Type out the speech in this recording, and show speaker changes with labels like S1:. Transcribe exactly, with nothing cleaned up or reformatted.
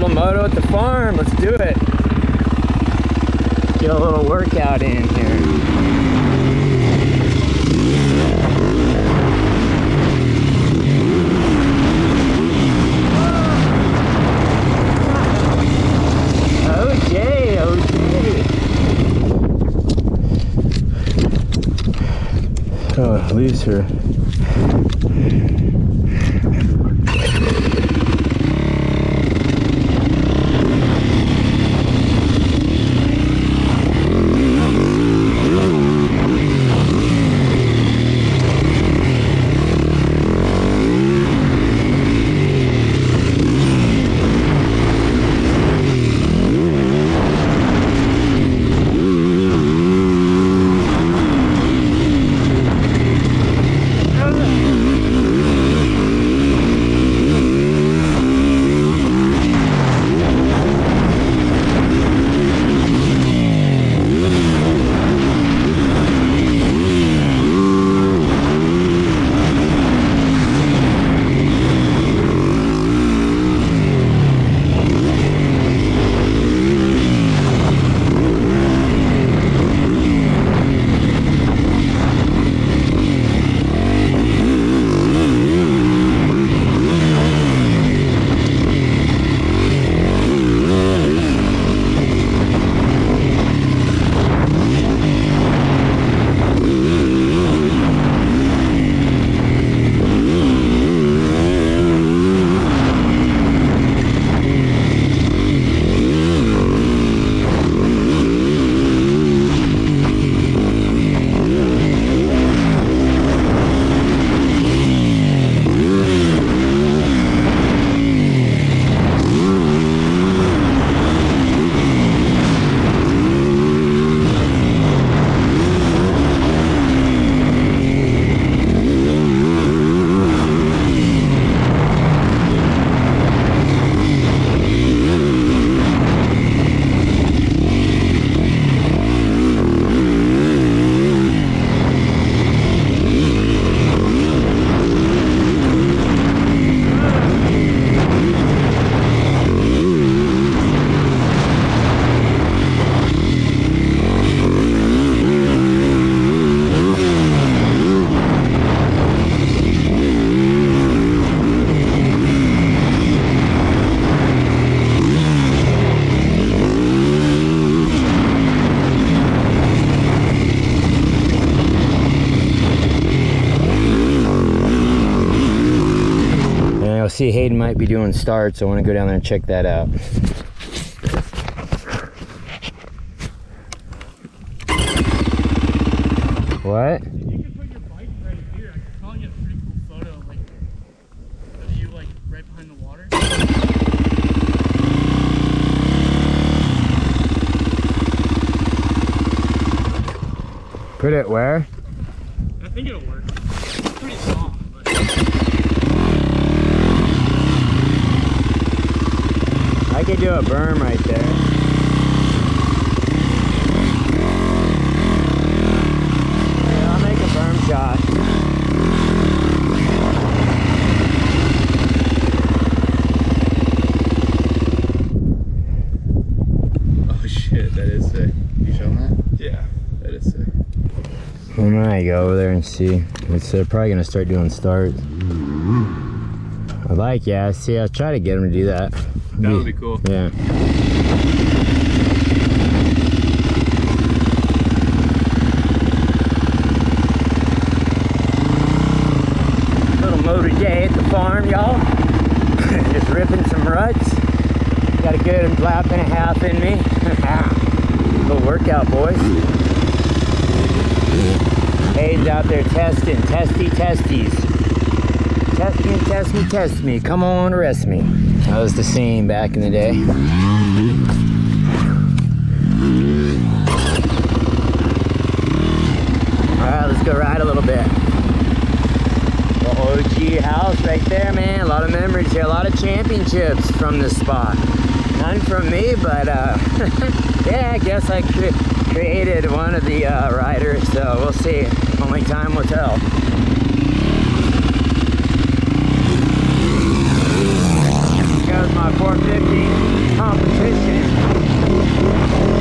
S1: little moto at the farm. Let's do it. Get a little workout in here. Okay, okay. Oh, leaves her. See, Hayden might be doing starts, so I want to go down there and check that out. What?
S2: You could put your bike right here. I could probably get a pretty cool photo, like of you like right behind the water.
S1: Put it where?
S2: I think it'll work. It's pretty soft, but
S1: I could do a berm right there. Yeah, I'll make a berm shot.
S3: Oh shit, that is sick. You showing that? Yeah, that is sick.
S1: I might go over there and see. It's uh, probably gonna start doing starts. I like, yeah. See, I'll try to get him to do that.
S3: That would be cool.
S1: Yeah. Little motor day at the farm, y'all. Just ripping some ruts. Got a good lap and a half in me. Little workout, boys. Hayden's out there testing, testy testies. Test me, test me, test me. Come on, arrest me. That was the scene back in the day. Alright, let's go ride a little bit. The O G house right there, man. A lot of memories here, a lot of championships from this spot. None from me, but uh, yeah, I guess I cre created one of the uh, riders, so we'll see. Only time will tell. Goes my four fifty. competition.